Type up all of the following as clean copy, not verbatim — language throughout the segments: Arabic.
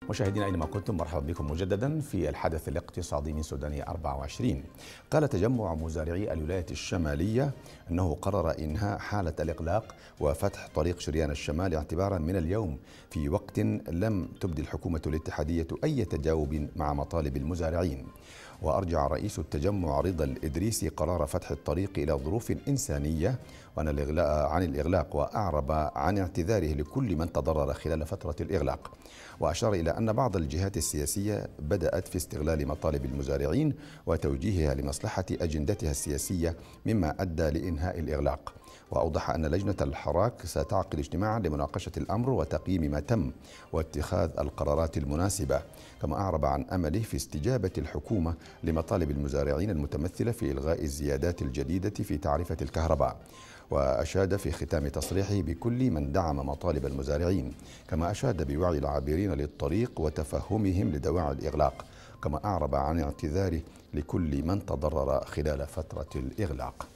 مشاهدينا أينما كنتم، مرحبا بكم مجددا في الحدث الاقتصادي من سودانية 24. قال تجمع مزارعي الولاية الشمالية أنه قرر إنهاء حالة الإغلاق وفتح طريق شريان الشمال اعتبارا من اليوم، في وقت لم تبدي الحكومة الاتحادية أي تجاوب مع مطالب المزارعين. وأرجع رئيس التجمع رضا الإدريسي قرار فتح الطريق إلى ظروف إنسانية عن الإغلاق، وأعرب عن اعتذاره لكل من تضرر خلال فترة الإغلاق. وأشار إلى أن بعض الجهات السياسية بدأت في استغلال مطالب المزارعين وتوجيهها لمصلحة أجندتها السياسية، مما أدى لإنهاء الإغلاق. وأوضح أن لجنة الحراك ستعقد اجتماعا لمناقشة الأمر وتقييم ما تم واتخاذ القرارات المناسبة. كما أعرب عن أمله في استجابة الحكومة لمطالب المزارعين المتمثلة في إلغاء الزيادات الجديدة في تعرفة الكهرباء. وأشاد في ختام تصريحه بكل من دعم مطالب المزارعين، كما أشاد بوعي العابرين للطريق وتفهمهم لدواعي الإغلاق. كما أعرب عن اعتذاره لكل من تضرر خلال فترة الإغلاق.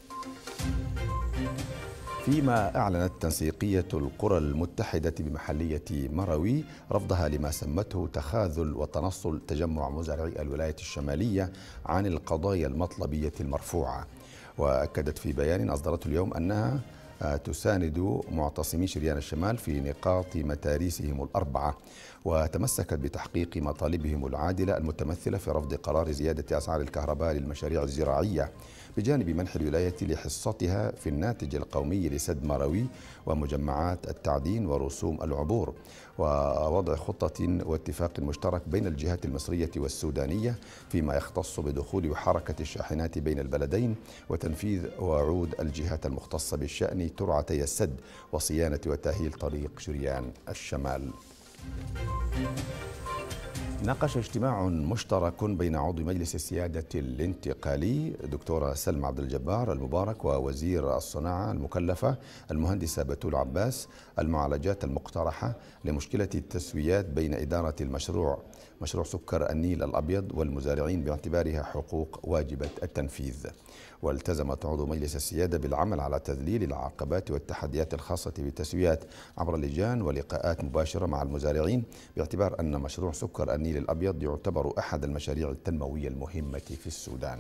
فيما أعلنت تنسيقية القرى المتحدة بمحلية مروي رفضها لما سمته تخاذل وتنصل تجمع مزارعي الولاية الشمالية عن القضايا المطلبية المرفوعة. وأكدت في بيان أصدرته اليوم أنها تساند معتصمي شريان الشمال في نقاط متاريسهم الأربعة، وتمسكت بتحقيق مطالبهم العادلة المتمثلة في رفض قرار زيادة أسعار الكهرباء للمشاريع الزراعية، بجانب منح الولاية لحصتها في الناتج القومي لسد مروي ومجمعات التعدين ورسوم العبور، ووضع خطة واتفاق مشترك بين الجهات المصرية والسودانية فيما يختص بدخول وحركة الشاحنات بين البلدين، وتنفيذ وعود الجهات المختصة بالشأن ترعتي السد وصيانة وتأهيل طريق شريان الشمال. ناقش اجتماع مشترك بين عضو مجلس السيادة الانتقالي دكتورة سلمى عبد الجبار المبارك ووزير الصناعة المكلفة المهندسة بتول عباس المعالجات المقترحة لمشكلة التسويات بين إدارة مشروع سكر النيل الأبيض والمزارعين باعتبارها حقوق واجبة التنفيذ. والتزمت عضو مجلس السيادة بالعمل على تذليل العقبات والتحديات الخاصة بالتسويات عبر لجان ولقاءات مباشرة مع المزارعين، باعتبار أن مشروع سكر النيل الأبيض يعتبر أحد المشاريع التنموية المهمة في السودان.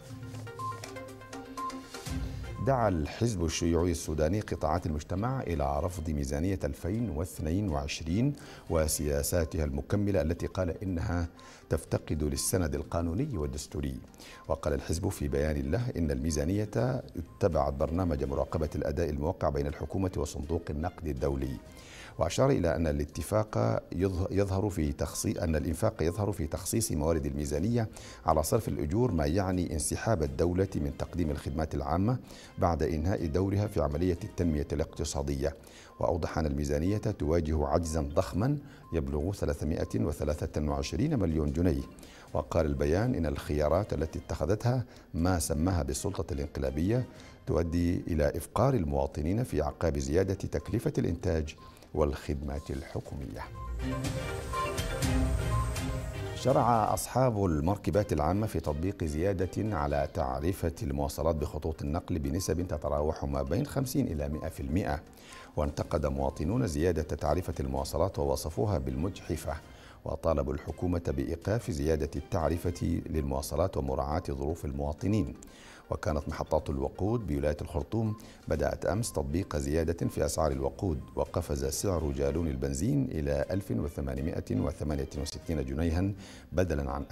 دعا الحزب الشيوعي السوداني قطاعات المجتمع إلى رفض ميزانية 2022 وسياساتها المكملة التي قال إنها تفتقد للسند القانوني والدستوري. وقال الحزب في بيان له إن الميزانية اتبعت برنامج مراقبة الأداء الموقع بين الحكومة وصندوق النقد الدولي. وأشار إلى أن الانفاق يظهر في تخصيص موارد الميزانية على صرف الأجور، ما يعني انسحاب الدولة من تقديم الخدمات العامة بعد إنهاء دورها في عملية التنمية الاقتصادية. وأوضح أن الميزانية تواجه عجزا ضخما يبلغ 323 مليون جنيه. وقال البيان إن الخيارات التي اتخذتها ما سماها بالسلطة الانقلابية تؤدي إلى إفقار المواطنين في أعقاب زيادة تكلفة الإنتاج والخدمات الحكومية. شرع أصحاب المركبات العامة في تطبيق زيادة على تعرفة المواصلات بخطوط النقل بنسب تتراوح ما بين 50 إلى 100%. وانتقد مواطنون زيادة تعرفة المواصلات ووصفوها بالمجحفة، وطالبوا الحكومة بإيقاف زيادة التعرفة للمواصلات ومراعاة ظروف المواطنين. وكانت محطات الوقود بولاية الخرطوم بدأت أمس تطبيق زيادة في أسعار الوقود، وقفز سعر جالون البنزين إلى 1868 جنيها بدلا عن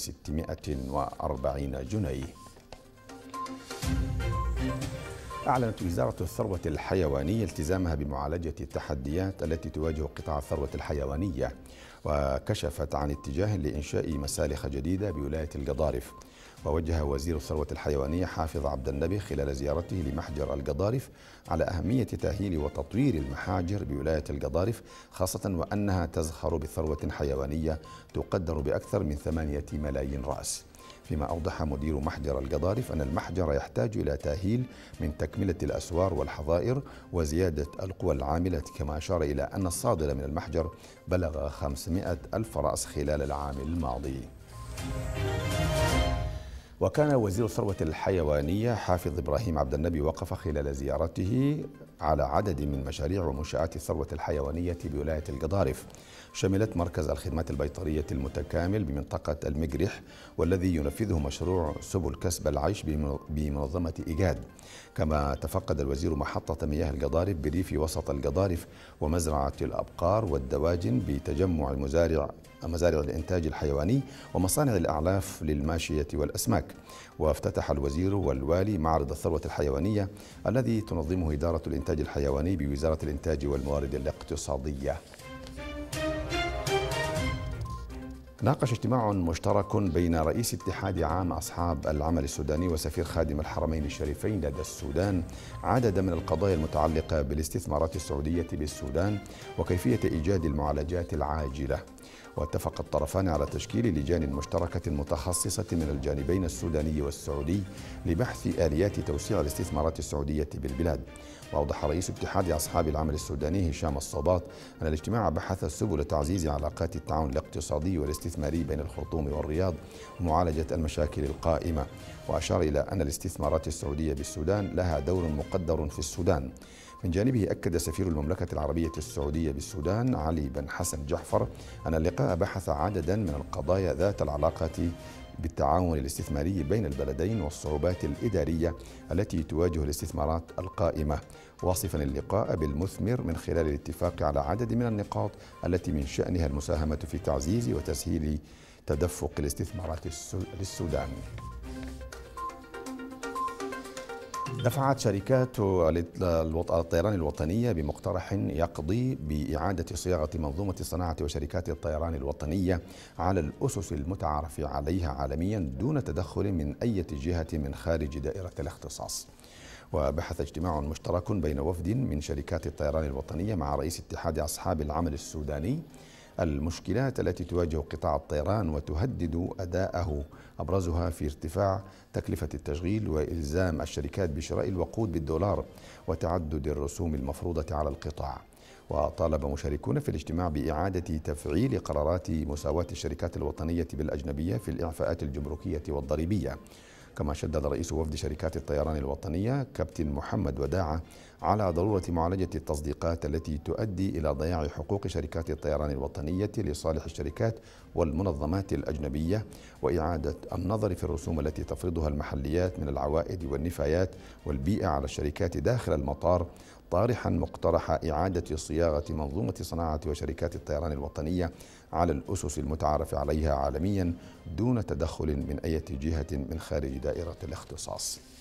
1640 جنيه. أعلنت وزارة الثروة الحيوانية التزامها بمعالجة التحديات التي تواجه قطاع الثروة الحيوانية، وكشفت عن اتجاه لإنشاء مسالخ جديدة بولاية القضارف. ووجه وزير الثروة الحيوانية حافظ عبد النبي خلال زيارته لمحجر القضارف على أهمية تأهيل وتطوير المحاجر بولاية القضارف، خاصة وأنها تزخر بثروة حيوانية تقدر بأكثر من 8 ملايين رأس. فيما أوضح مدير محجر القضارف أن المحجر يحتاج إلى تأهيل من تكملة الأسوار والحظائر وزيادة القوى العاملة، كما أشار إلى أن الصادر من المحجر بلغ 500 ألف رأس خلال العام الماضي. وكان وزير الثروة الحيوانية حافظ إبراهيم عبد النبي وقف خلال زيارته على عدد من مشاريع ومنشآت الثروة الحيوانية بولاية القضارف. شملت مركز الخدمات البيطرية المتكامل بمنطقة المقرح، والذي ينفذه مشروع سبل كسب العيش بمنظمة إيجاد. كما تفقد الوزير محطة مياه القضارف بريف وسط القضارف ومزرعة الأبقار والدواجن بتجمع مزارع الإنتاج الحيواني ومصانع الأعلاف للماشية والأسماك. وافتتح الوزير والوالي معرض الثروة الحيوانية الذي تنظمه إدارة الإنتاج الحيواني بوزارة الإنتاج والموارد الاقتصادية. ناقش اجتماع مشترك بين رئيس اتحاد عام أصحاب العمل السوداني وسفير خادم الحرمين الشريفين لدى السودان عدد من القضايا المتعلقة بالاستثمارات السعودية بالسودان وكيفية إيجاد المعالجات العاجلة. واتفق الطرفان على تشكيل لجان مشتركة متخصصة من الجانبين السوداني والسعودي لبحث آليات توسيع الاستثمارات السعودية بالبلاد. وأوضح رئيس اتحاد أصحاب العمل السوداني هشام الصباط أن الاجتماع بحث سبل تعزيز علاقات التعاون الاقتصادي والاستثماري بين الخرطوم والرياض ومعالجة المشاكل القائمة. وأشار إلى أن الاستثمارات السعودية بالسودان لها دور مقدر في السودان. من جانبه أكد سفير المملكة العربية السعودية بالسودان علي بن حسن جعفر أن اللقاء بحث عددا من القضايا ذات العلاقة بالتعاون الاستثماري بين البلدين والصعوبات الإدارية التي تواجه الاستثمارات القائمة، واصفا اللقاء بالمثمر من خلال الاتفاق على عدد من النقاط التي من شأنها المساهمة في تعزيز وتسهيل تدفق الاستثمارات للسودان. دفعت شركات الطيران الوطنية بمقترح يقضي بإعادة صياغة منظومة الصناعة وشركات الطيران الوطنية على الأسس المتعارف عليها عالميا دون تدخل من أي جهة من خارج دائرة الاختصاص. وبحث اجتماع مشترك بين وفد من شركات الطيران الوطنية مع رئيس اتحاد أصحاب العمل السوداني المشكلات التي تواجه قطاع الطيران وتهدد أداءه، أبرزها في ارتفاع تكلفة التشغيل وإلزام الشركات بشراء الوقود بالدولار وتعدد الرسوم المفروضة على القطاع. وطالب مشاركون في الاجتماع بإعادة تفعيل قرارات مساواة الشركات الوطنية بالأجنبية في الإعفاءات الجمركية والضريبية. كما شدد رئيس وفد شركات الطيران الوطنية كابتن محمد وداعة على ضرورة معالجة التصديقات التي تؤدي إلى ضياع حقوق شركات الطيران الوطنية لصالح الشركات والمنظمات الأجنبية، وإعادة النظر في الرسوم التي تفرضها المحليات من العوائد والنفايات والبيئة على الشركات داخل المطار، طارحا مقترح إعادة صياغة منظومة صناعة وشركات الطيران الوطنية على الأسس المتعارف عليها عالميا دون تدخل من أي جهة من خارج دائرة الاختصاص.